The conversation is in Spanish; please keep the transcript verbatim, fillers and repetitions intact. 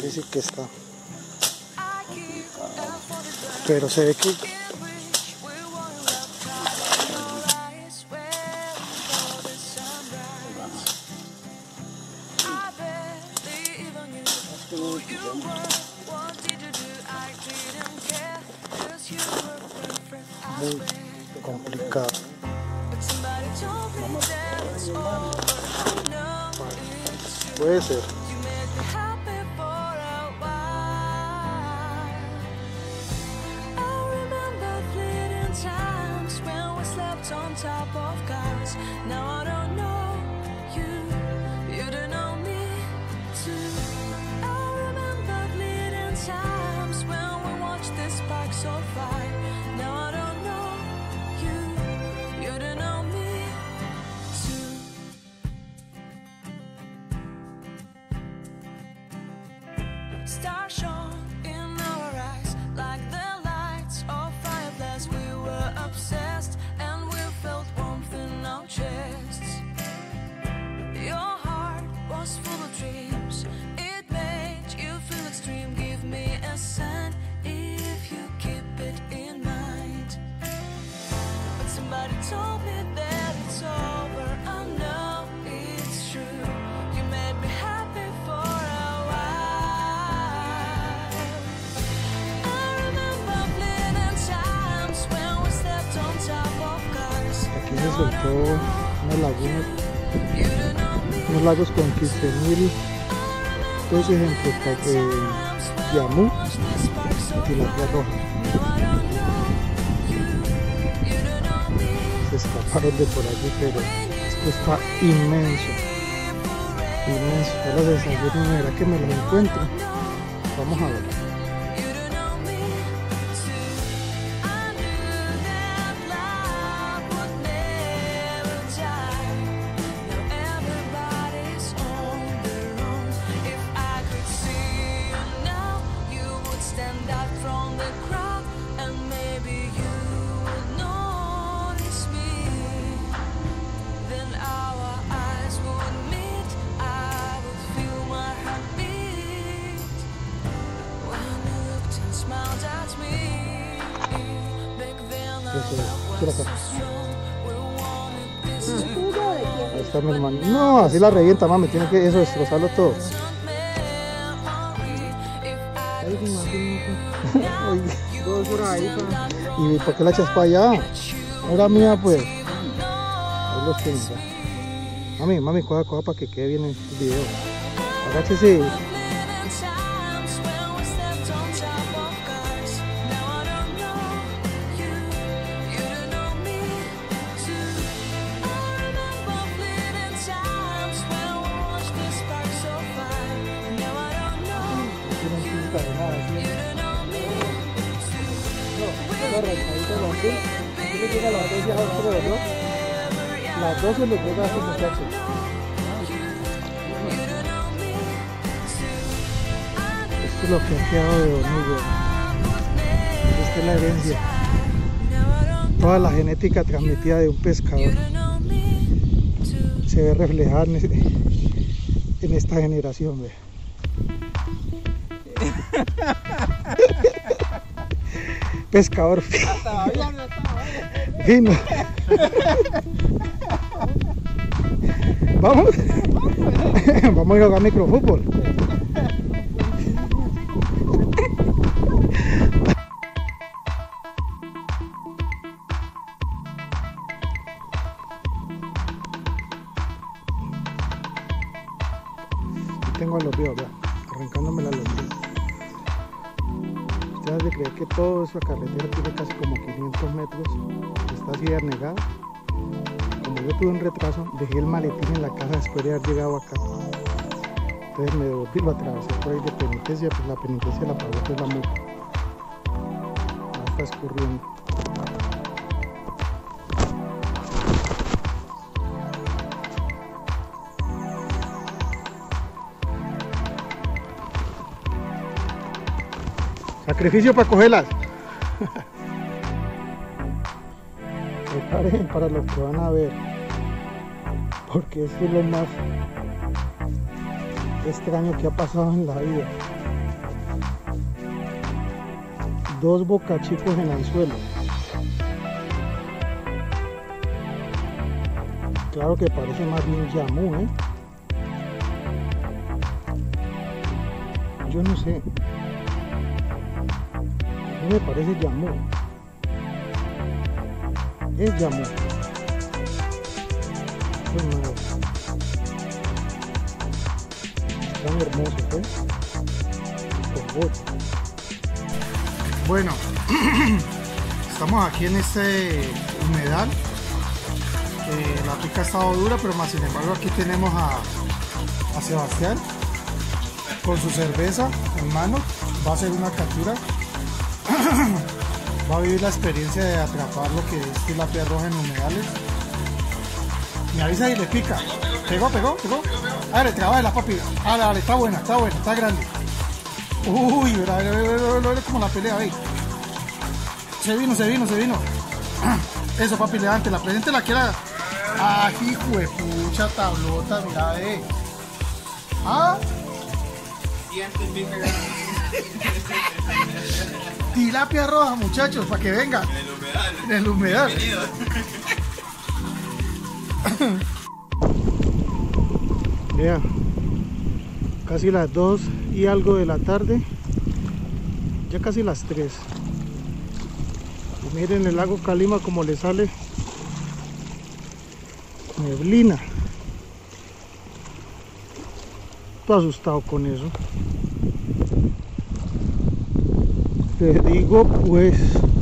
difícil que está. Pero se ve que muy complicado. Puede ser. On top of cars. Now I don't know you, you don't know me too. I remember fleeting times when we watched the sparks so fire. Now I don't know you, you don't know me too. Stars shone in our eyes like the lights of fireplace. We were obsessed. Felt warmth in our chests. Your heart was full of dreams. It made you feel extreme. Give me a sign if you keep it in mind. But somebody told me that it's over. I know it's true. You made me happy for a while. I remember fleeting times when we slept on top of cars. Aquí se soltó una laguna, unos lagos con quince mil peces entre eh, Yamú y la Tierra Roja. Se escaparon de por allí, pero esto está inmenso, inmenso. Ahora de salir una manera que me lo encuentro. Vamos a ver. Ahí está mi hermano. No, así la revienta, mami. Tiene que eso destrozarlo todo. ¿Y por qué la echas para allá? Era mía, pues. Ahí los tienes. Mami, mami, coja, coja para que quede bien el video. Agáchese. Las doce le llega a su muchacho. Esto es lo que ha quedado de Domingo. Esta es la herencia. Toda la genética transmitida de un pescador se ve reflejada en, este, en esta generación. Ve. Pescador fino. Fino. Vamos. Vamos a jugar microfútbol. Tengo a los ríos, vea, arrancándome la lombriz. Ustedes de creer que toda esa carretera tiene casi como quinientos metros, está así anegada. Como yo tuve un retraso, dejé el maletín en la casa después de haber llegado acá. Entonces me devolví, lo atravesé por ahí de penitencia, pues la penitencia la pagó pues la multa. Ahora está escurriendo. Sacrificio para cogerlas. Preparen para lo que van a ver, porque esto es lo más extraño que ha pasado en la vida. dos bocachicos en anzuelo. Claro que parece más bien yamú, ¿eh? Yo no sé. A mí me parece yamú. Es yamú. Es nuevo. Están hermosos, ¿eh? Por bueno, estamos aquí en este humedal. Eh, la pica ha estado dura, pero más sin embargo aquí tenemos a, a Sebastián con su cerveza en mano. Va a hacer una captura. Va a vivir la experiencia de atrapar lo que es tilapia roja en humedales. Me avisa y le pica. Pegó, pegó, pegó. A ver, trabaja la papi. Ah, dale, está buena, está buena, está grande. Uy, verá, verá, verá, verá como la pelea ahí. Se vino, se vino, se vino. Eso, papi, levántela, preséntela que era. Ah, hijo de pucha tablota, mira, eh. Ah. Tilapia roja, muchachos, para que venga. En el humedal. En el humedal. Vea, casi las dos y algo de la tarde, ya casi las tres. Y miren el lago Calima como le sale neblina. Estoy asustado con eso. Te digo pues.